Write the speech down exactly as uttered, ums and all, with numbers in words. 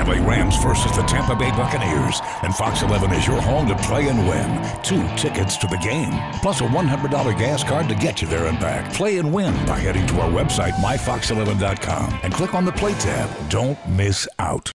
L A Rams versus the Tampa Bay Buccaneers, and Fox eleven is your home to play and win. Two tickets to the game, plus a one hundred dollar gas card to get you there and back. Play and win by heading to our website, my fox eleven dot com, and click on the Play tab. Don't miss out.